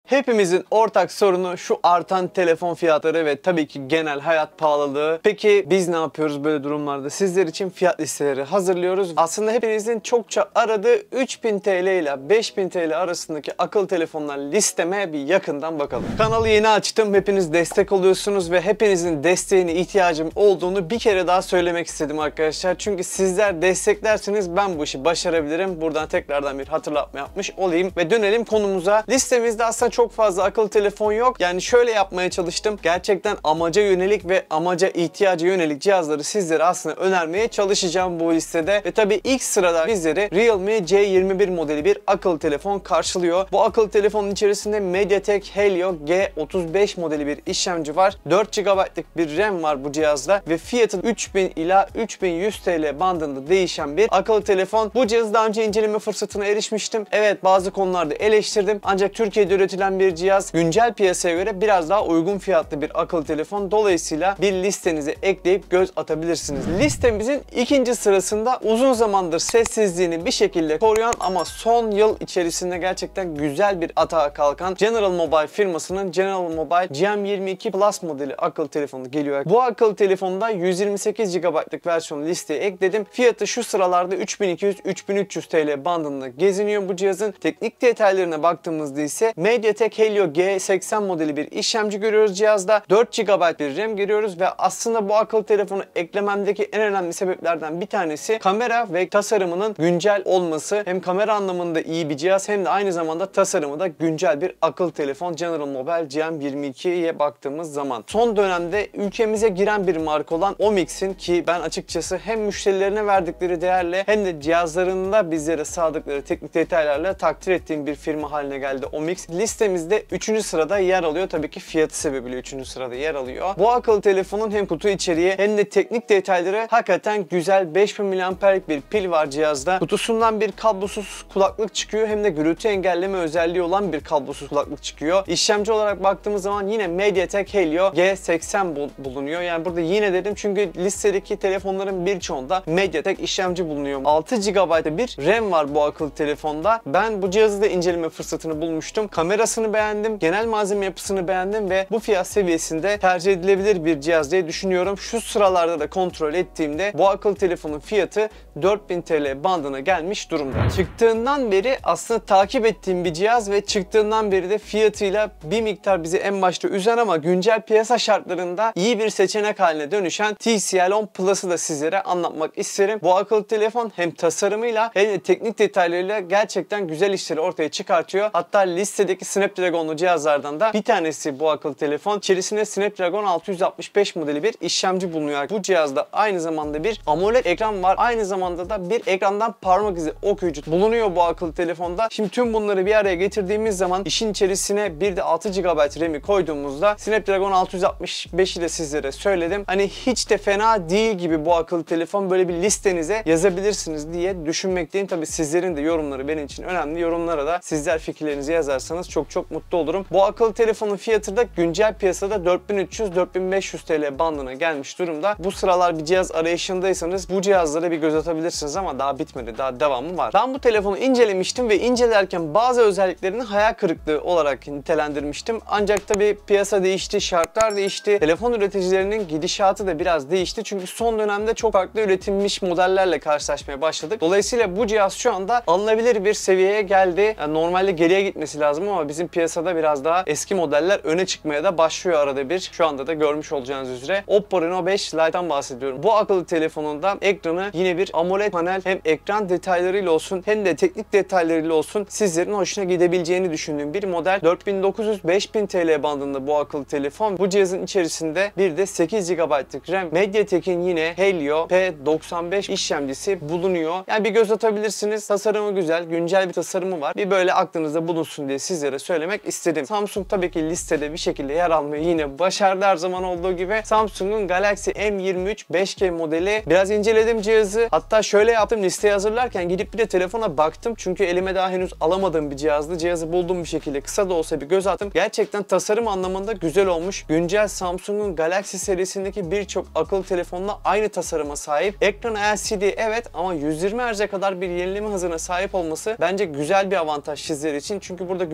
Hepimizin ortak sorunu şu artan telefon fiyatları ve tabii ki genel hayat pahalılığı. Peki biz ne yapıyoruz böyle durumlarda? Sizler için fiyat listeleri hazırlıyoruz. Aslında hepinizin çokça aradığı 3000 TL ile 5000 TL arasındaki akıllı telefonlar listeme bir yakından bakalım. Kanalı yeni açtım. Hepiniz destek oluyorsunuz ve hepinizin desteğine ihtiyacım olduğunu bir kere daha söylemek istedim arkadaşlar. Çünkü sizler desteklerseniz ben bu işi başarabilirim. Buradan tekrardan bir hatırlatma yapmış olayım ve dönelim konumuza. Listemizde aslında çok fazla akıllı telefon yok. Yani şöyle yapmaya çalıştım. Gerçekten amaca yönelik ve amaca ihtiyaca yönelik cihazları sizlere aslında önermeye çalışacağım bu listede. Ve tabii ilk sırada bizleri Realme C21 modeli bir akıllı telefon karşılıyor. Bu akıllı telefonun içerisinde MediaTek Helio G35 modeli bir işlemci var. 4 GB'lık bir RAM var bu cihazda ve fiyatı 3000 ila 3100 TL bandında değişen bir akıllı telefon. Bu cihazı daha önce inceleme fırsatına erişmiştim. Evet, bazı konularda eleştirdim. Ancak Türkiye'de üretilen bir cihaz, güncel piyasaya göre biraz daha uygun fiyatlı bir akıllı telefon. Dolayısıyla bir listenize ekleyip göz atabilirsiniz. Listemizin ikinci sırasında uzun zamandır sessizliğini bir şekilde koruyan ama son yıl içerisinde gerçekten güzel bir atağa kalkan General Mobile firmasının General Mobile GM22 Plus modeli akıllı telefonu geliyor. Bu akıllı telefonda 128 GB'lık versiyonu listeye ekledim. Fiyatı şu sıralarda 3200-3300 TL bandında geziniyor bu cihazın. Teknik detaylarına baktığımızda ise MediaTek Helio G80 modeli bir işlemci görüyoruz cihazda. 4 GB bir RAM görüyoruz ve aslında bu akıllı telefonu eklememdeki en önemli sebeplerden bir tanesi kamera ve tasarımının güncel olması. Hem kamera anlamında iyi bir cihaz hem de aynı zamanda tasarımı da güncel bir akıllı telefon General Mobile GM22'ye baktığımız zaman. Son dönemde ülkemize giren bir marka olan Omix'in, ki ben açıkçası hem müşterilerine verdikleri değerle hem de cihazlarında bizlere sağladıkları teknik detaylarla takdir ettiğim bir firma haline geldi Omix. Listemizde 3. sırada yer alıyor. Tabii ki fiyatı sebebiyle 3. sırada yer alıyor. Bu akıllı telefonun hem kutu içeriği hem de teknik detayları hakikaten güzel. 5000 mAh'lik bir pil var cihazda. Kutusundan bir kablosuz kulaklık çıkıyor. Hem de gürültü engelleme özelliği olan bir kablosuz kulaklık çıkıyor. İşlemci olarak baktığımız zaman yine MediaTek Helio G80 bulunuyor. Yani burada yine dedim çünkü listedeki telefonların birçoğunda MediaTek işlemci bulunuyor. 6 GB'da bir RAM var bu akıllı telefonda. Ben bu cihazı da inceleme fırsatını bulmuştum. Kamerasını beğendim. Genel malzeme yapısını beğendim ve bu fiyat seviyesinde tercih edilebilir bir cihaz diye düşünüyorum. Şu sıralarda da kontrol ettiğimde bu akıllı telefonun fiyatı 4000 TL bandına gelmiş durumda. Çıktığından beri aslında takip ettiğim bir cihaz ve çıktığından beri de fiyatıyla bir miktar bizi en başta üzen ama güncel piyasa şartlarında iyi bir seçenek haline dönüşen TCL 10 Plus'ı da sizlere anlatmak isterim. Bu akıllı telefon hem tasarımıyla hem de teknik detaylarıyla gerçekten güzel işleri ortaya çıkartıyor. Hatta listedeki Snapdragon'lu cihazlardan da bir tanesi bu akıllı telefon. İçerisinde Snapdragon 665 modeli bir işlemci bulunuyor. Bu cihazda aynı zamanda bir AMOLED ekran var. Aynı zamanda da bir ekrandan parmak izi okuyucu bulunuyor bu akıllı telefonda. Şimdi tüm bunları bir araya getirdiğimiz zaman işin içerisine bir de 6 GB RAM'i koyduğumuzda Snapdragon 665'i de sizlere söyledim. Hani hiç de fena değil gibi bu akıllı telefon, böyle bir listenize yazabilirsiniz diye düşünmekteyim. Tabii sizlerin de yorumları benim için önemli. Yorumlara da sizler fikirlerinizi yazarsanız çok mutlu olurum. Bu akıllı telefonun fiyatı da güncel piyasada 4300-4500 TL bandına gelmiş durumda. Bu sıralar bir cihaz arayışındaysanız bu cihazlara bir göz atabilirsiniz ama daha bitmedi. Daha devamı var. Ben bu telefonu incelemiştim ve incelerken bazı özelliklerini hayal kırıklığı olarak nitelendirmiştim. Ancak tabii piyasa değişti, şartlar değişti. Telefon üreticilerinin gidişatı da biraz değişti. Çünkü son dönemde çok farklı üretilmiş modellerle karşılaşmaya başladık. Dolayısıyla bu cihaz şu anda alınabilir bir seviyeye geldi. Yani normalde geriye gitmesi lazım ama bizim piyasada biraz daha eski modeller öne çıkmaya da başlıyor arada bir. Şu anda da görmüş olacağınız üzere Oppo Reno 5 Lite'dan bahsediyorum. Bu akıllı telefonunda ekranı yine bir AMOLED panel, hem ekran detaylarıyla olsun hem de teknik detaylarıyla olsun sizlerin hoşuna gidebileceğini düşündüğüm bir model. 4900-5000 TL bandında bu akıllı telefon. Bu cihazın içerisinde bir de 8 GB'lık RAM, MediaTek'in yine Helio P95 işlemcisi bulunuyor. Yani bir göz atabilirsiniz. Tasarımı güzel, güncel bir tasarımı var. Bir böyle aklınızda bulunsun diye sizlere söylemek istedim. Samsung tabii ki listede bir şekilde yer almayı yine başardı her zaman olduğu gibi. Samsung'un Galaxy M23 5G modeli. Biraz inceledim cihazı. Hatta şöyle yaptım, listeyi hazırlarken gidip bir de telefona baktım. Çünkü elime daha henüz alamadığım bir cihazdı. Cihazı buldum bir şekilde. Kısa da olsa bir göz attım. Gerçekten tasarım anlamında güzel olmuş. Güncel Samsung'un Galaxy serisindeki birçok akıllı telefonla aynı tasarıma sahip. Ekran LCD evet ama 120 Hz'e kadar bir yenileme hızına sahip olması bence güzel bir avantaj sizler için. Çünkü burada güncel teknoloji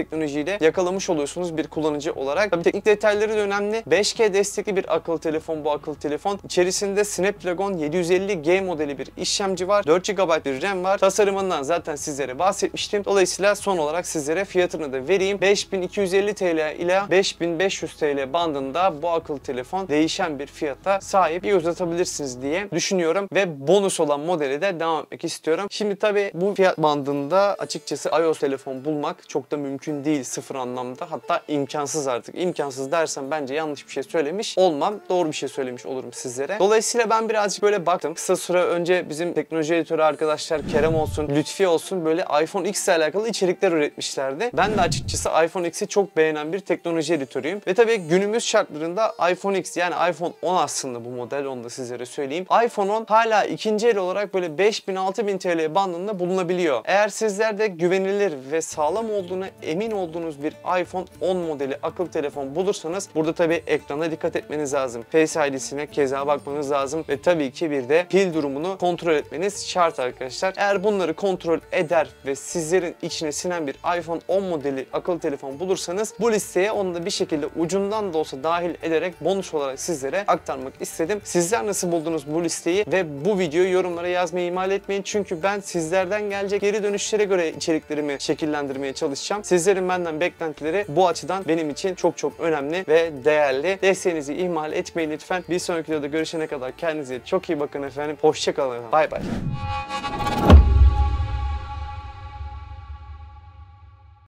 teknolojiyi de yakalamış oluyorsunuz bir kullanıcı olarak. Tabii teknik detayları da önemli. 5G destekli bir akıllı telefon bu akıllı telefon. İçerisinde Snapdragon 750G modeli bir işlemci var. 4 GB bir RAM var. Tasarımından zaten sizlere bahsetmiştim. Dolayısıyla son olarak sizlere fiyatını da vereyim. 5250 TL ile 5500 TL bandında bu akıllı telefon değişen bir fiyata sahip. Bir göz atabilirsiniz diye düşünüyorum ve bonus olan modeli de devam etmek istiyorum. Şimdi tabii bu fiyat bandında açıkçası iOS telefon bulmak çok da mümkün değil sıfır anlamda. Hatta imkansız artık. İmkansız dersem bence yanlış bir şey söylemiş olmam. Doğru bir şey söylemiş olurum sizlere. Dolayısıyla ben birazcık böyle baktım. Kısa süre önce bizim teknoloji editörü arkadaşlar Kerem olsun, Lütfi olsun böyle iPhone X ile alakalı içerikler üretmişlerdi. Ben de açıkçası iPhone X'i çok beğenen bir teknoloji editörüyüm. Ve tabii günümüz şartlarında iPhone X yani iPhone 10 aslında bu model, onu da sizlere söyleyeyim. iPhone 10 hala ikinci el olarak böyle 5000-6000 TL bandında bulunabiliyor. Eğer sizler de güvenilir ve sağlam olduğuna emin olduğunuz bir iPhone 10 modeli akıllı telefon bulursanız burada tabii ekrana dikkat etmeniz lazım. Face ID'sine keza bakmanız lazım ve tabii ki bir de pil durumunu kontrol etmeniz şart arkadaşlar. Eğer bunları kontrol eder ve sizlerin içine sinen bir iPhone 10 modeli akıllı telefon bulursanız bu listeye onu da bir şekilde ucundan da olsa dahil ederek bonus olarak sizlere aktarmak istedim. Sizler nasıl buldunuz bu listeyi ve bu videoyu yorumlara yazmayı ihmal etmeyin. Çünkü ben sizlerden gelecek geri dönüşlere göre içeriklerimi şekillendirmeye çalışacağım. Sizlerin benden beklentileri bu açıdan benim için çok çok önemli ve değerli. Desteğinizi ihmal etmeyin lütfen. Bir sonraki videoda görüşene kadar kendinize çok iyi bakın efendim. Hoşça kalın. Bay bay.